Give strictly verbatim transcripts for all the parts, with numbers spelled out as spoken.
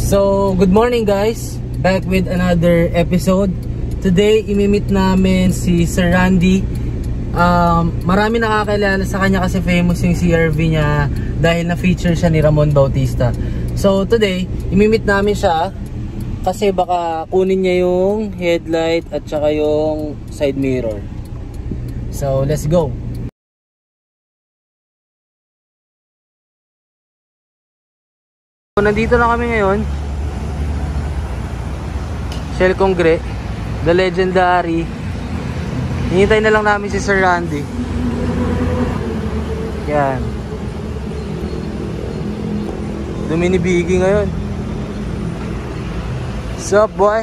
So, good morning guys. Back with another episode. Today, imimit namin si Sir Randy. Um, marami nakakilala sa kanya kasi famous yung C R V niya dahil na-feature siya ni Ramon Bautista. So, today, imimit namin siya kasi baka kunin niya yung headlight at saka yung side mirror. So, let's go. So, nandito na kami ngayon. Shell Congre, the legendary. Hinihintay na lang namin si Sir Randy. Yan. Dumi ni Biggie ngayon. What's up, boy?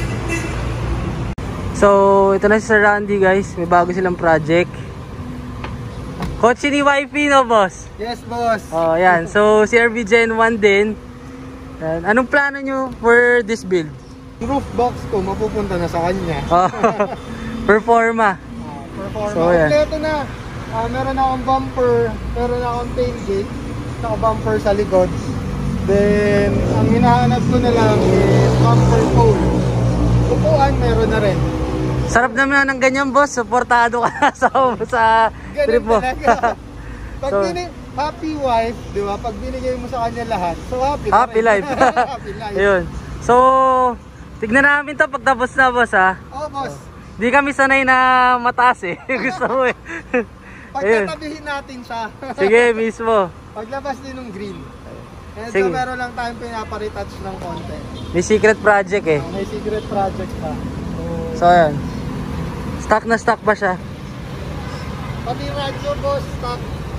So, ito na si Sir Randy, guys. May bago silang project. Kotse ni Wifey, no, boss? Yes, boss. Oh, yan. So, C R V Gen one din. Yan. Anong plano nyo for this build? Roof box ko, mapupunta na sa kanya. Oh, performa. Uh, performa. So, yan. Kompleto na. Uh, meron akong bumper, meron akong tailgate, saka bumper sa likod. Then, ang hinahanap ko na lang is bumper pole. Upuan, meron na rin. Sarap naman ng ganyan, boss. Suportado ka sa, sa trip mo. Pag So, bini, happy wife, di ba? Pag binigay mo sa kanya lahat, so happy, happy life. Happy life. Ayun. So, tignan namin to pag tapos na, boss, ha? Oo, boss. Di kami sanay na mataas, eh. Gusto mo, eh. Pagtatabihin natin siya. Sige, mismo. Paglabas din ng green. And Sige. so, meron lang tayong pinaparetouch ng konti. May secret project, eh. Uh, may secret project pa. So, So, ayan. Stock na stock ba siya? pati radyo, boss, stock.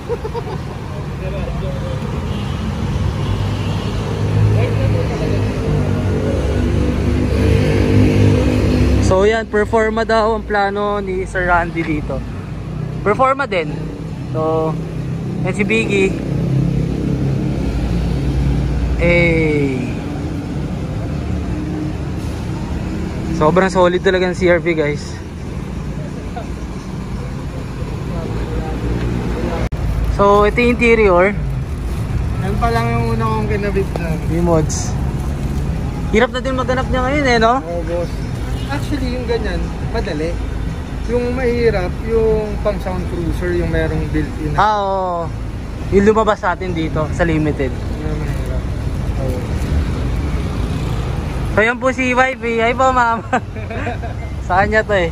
So yan, performa daw ang plano ni Sir Randy dito. Performa din. So, yan si Biggie. Eh, sobrang solid talaga ng C R V, guys. So, ito yung interior. Yan pa lang yung una kong kinabit na. Yung mods. Hirap na din maghanap niya ngayon, eh, no? Oo, boss. Actually, yung ganyan, madali. Yung mahirap, yung pang sound cruiser, yung merong built-in. Ah, oo. Yung lumabas natin dito sa limited. Yung mahirap. Oo. So yan po si Wifey. Ay po, ma'am. Sa kanya to, eh.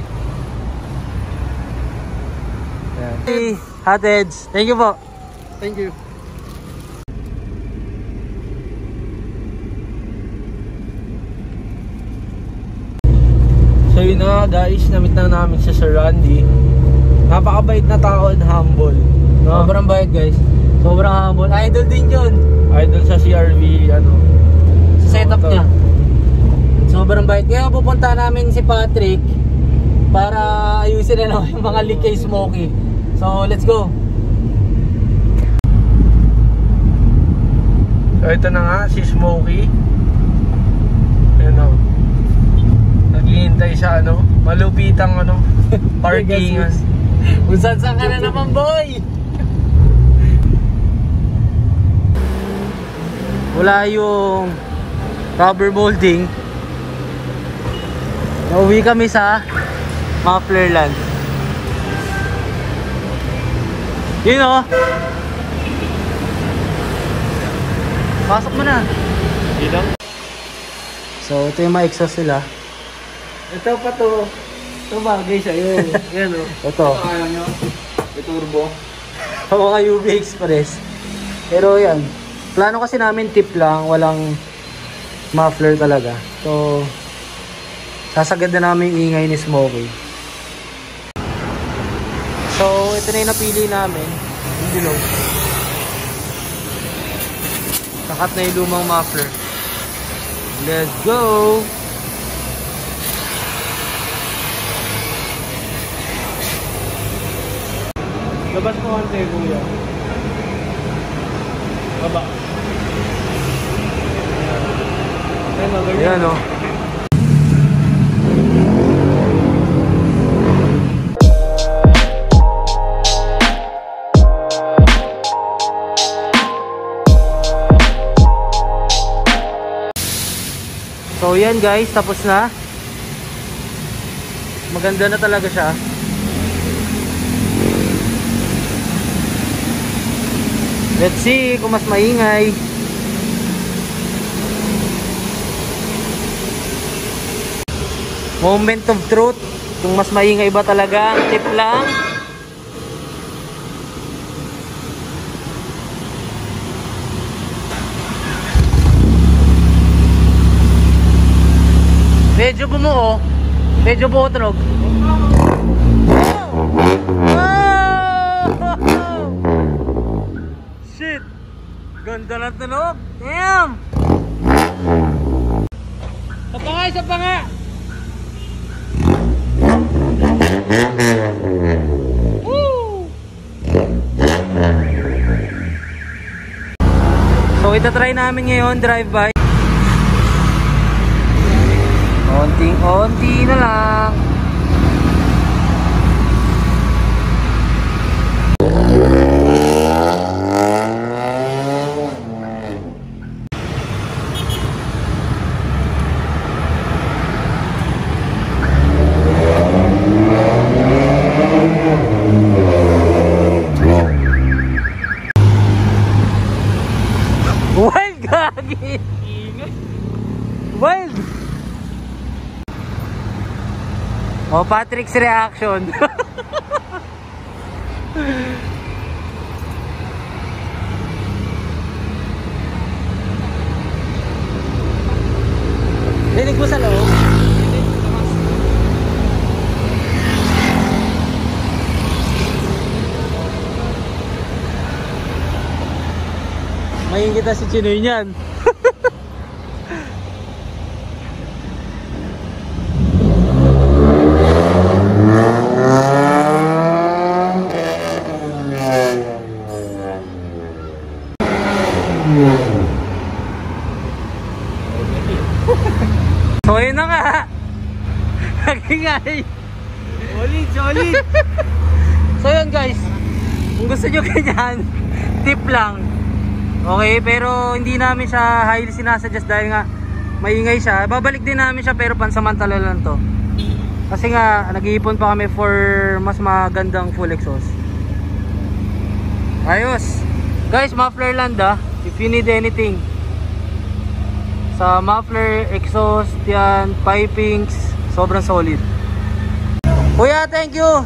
Yan. Hey, Hotheads. Thank you po. Thank you. So yun na guys, namit na namin si Sir Randy. Napakabait na tao and humble, no? Sobrang bait, guys. Sobrang humble. Idol din yun. Idol sa C R V, ano, sa setup niya. Sobrang bait. Kaya pupunta namin si Patrick para ayusin na naman yung mga leak kay Smokey. So let's go. So ito na nga si Smokey. Ano, naghihintay sa ano, malupitang ano, parkingan. Kung saan saan ka na naman, boy. Wala yung rubber molding. Nauwi kami sa muffler land. Yun, oh. Pasok mo na. Dito. So ito yung mga exhaust sila. Ito pa to. Ito bagay sa'yo. Yan, o. Ito. Ito kaya nyo? May turbo. Ito mga U V Express. Pero yan. Plano kasi namin tip lang. Walang muffler talaga. So, sasagad na namin yung ingay ni Smokey. So, ito na yung napili namin. Yung below. Sakat na yung lumang muffler. Let's go! Labas mo ang tego yan. Baba. Ayan, o. So yan guys, tapos na. Maganda na talaga siya. Let's see kung mas maingay. Moment of truth. Kung mas maingay ba talaga ang tip lang. Medyo bumuo. Medyo buo tunog. Shit. Ganda na tunog. Damn. Isa pa nga, isa pa nga. Woo! So itatry namin ngayon drive-by. Onting-onti na lang. Wild gagi. Wild. Oh, Patrick's reaction. Dinig mo sa loob? Mayin kita si Chinoy niyan. So yun na nga. Nagingay. Solid, solid. So yun guys, kung gusto nyo ganyan, tip lang. Okay, pero hindi namin siya highly sinasuggest dahil nga maingay siya. Babalik din namin siya pero pansamantala lang to. Kasi nga nag-iipon pa kami for mas magandang full exhaust. Ayos. Guys, muffler land ah. If you need anything sa muffler, exhaust, yan, pipings, sobrang solid. Kuya, thank you.